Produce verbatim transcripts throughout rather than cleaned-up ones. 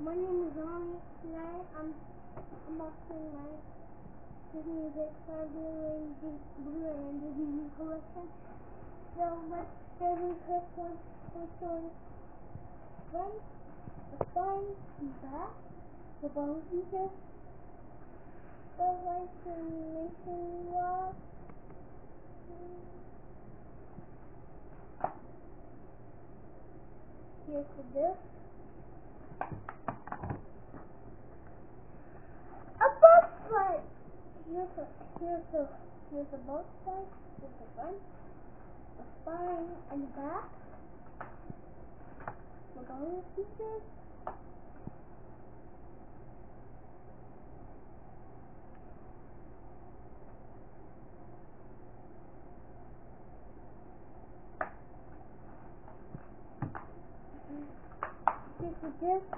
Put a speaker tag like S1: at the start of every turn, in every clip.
S1: My name is Ronnie. Today I'm unboxing my Disney Pixar Blu-ray Blu-ray and D V D collection. So let's start with the first one. Toy Story Front, the spine, the back, the bone feature, the information log. Here's the disc. A boat plate. Here's a here's a here's a boat plate. Here's the front, the spine, and the back. Look at all the features. Here's the disc.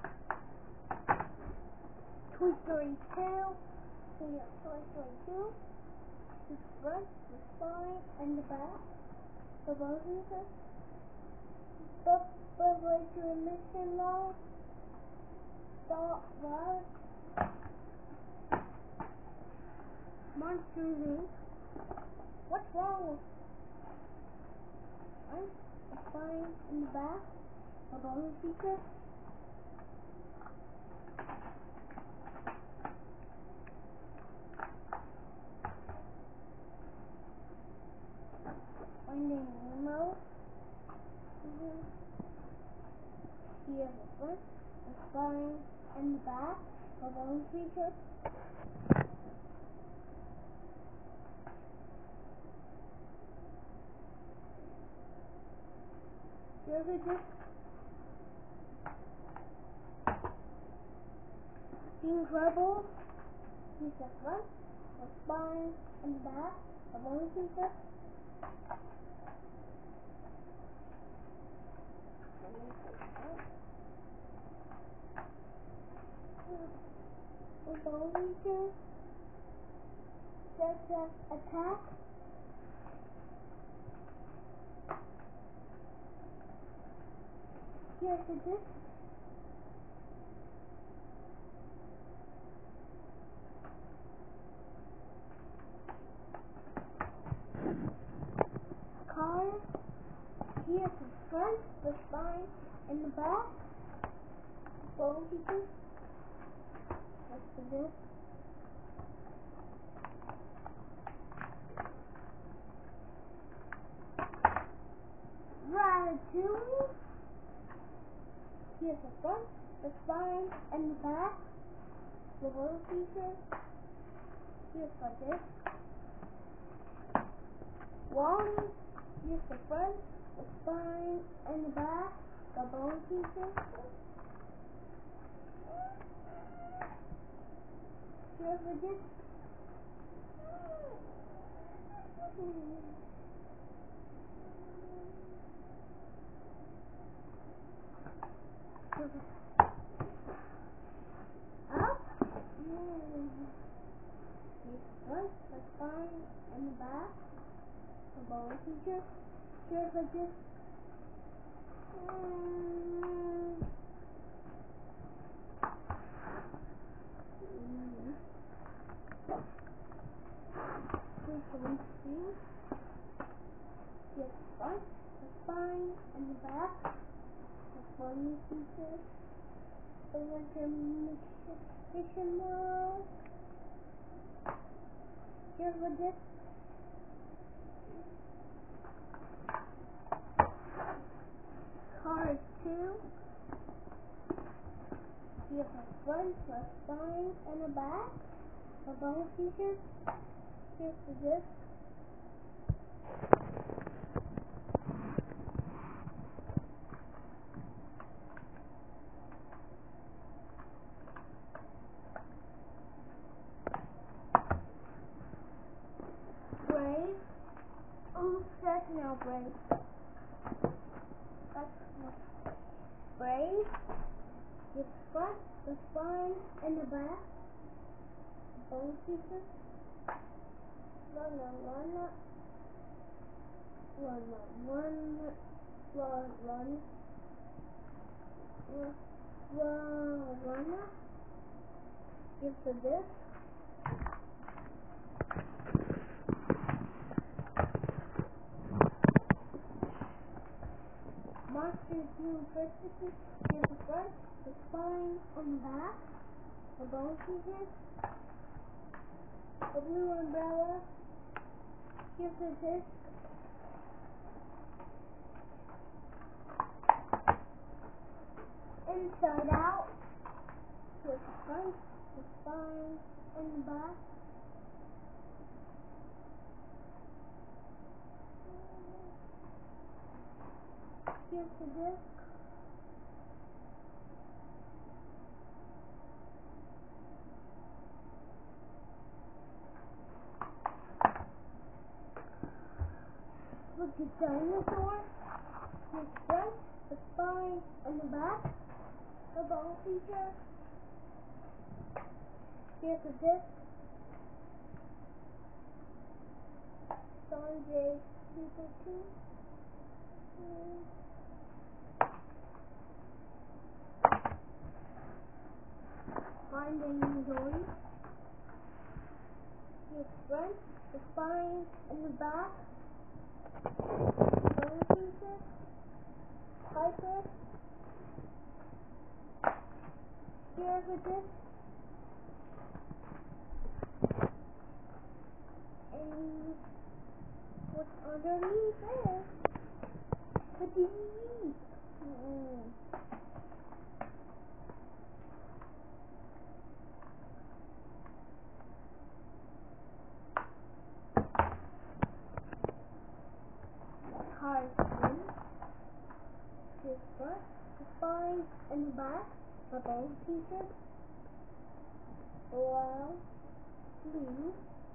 S1: Toy Story two. Here's Toy Story two. The front, the spine, and the back. The bone feature. The Buzz Lightyear mission log. Star Wars. Monsters Incorporated. What's wrong with right? The spine in the back. The bone feature. Finding Nemo. Mm-hmm. Here's the front, the spine, and the back. The bone feature. Here's a disc. The Incredibles. Here's the front, the spine, and the back. The bone feature. The bone feature. Just uh, attack. Here's the disc. Cars. Here's the front, the spine, and the back. Bone feature. That's the disc. Ratatouille. Here's the front, the spine, and the back. The bone feature. Here's the disc. Wall-E. Here's the front, the spine, and the back. The bone feature. Here's the disc. Up. Here's the front, the spine, and the back. The bone feature. Here's the disc. Here's the windscreen. Here's the front, the spine, and the back. The bone feature. The winter mission world. Here's the disc. Cars two. Here's the front, the spine, and the back. The bone feature. Here's the disc. Brave. Oh, that's now Brave. That's Brave. The front, the spine, and the back. Bone feature. Run, run, run, run, run, run, run, run, run, the runner. Give the disc. Monsters new purchases. Give the front, the spine, and the back. The bone pieces. A blue umbrella. Give the disc. Inside out. Give the front, the spine, and the back. Here's the disc. Look at dinosaur. Here's the front, the spine, and the back. The bone feature. Here's the disc. Sanjay Super two. Finding Dory. Here's the front, the spine, and the back. Bone pieces. Piper. Here's the disc. And what's underneath there? The D V D. Mm. Carson. His front, the spine, and the back. The bone pieces. Oil. Blue.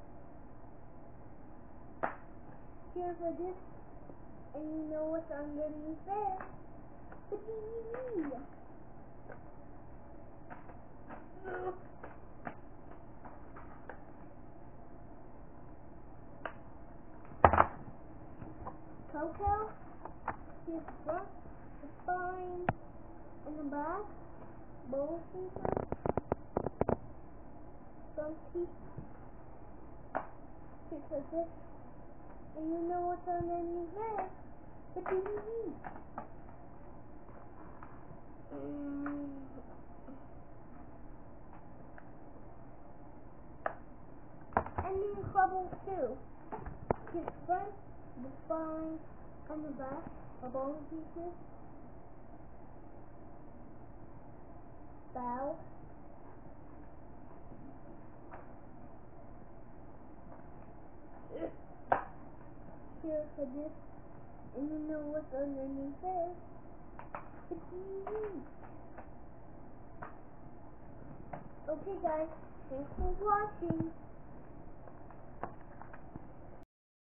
S1: Here's a disc. And you know what's underneath there? The D V D. Coco. Here's the front, the spine, and the back. Bone pieces. Some teeth. Here's a disc. And you know what's underneath there? The D V D. Mm. And then Trouble too. His front, the spine, and the back, the bone pieces. Bow. Here's the disc. And you know what's underneath there? The T V. Okay guys, thanks for watching.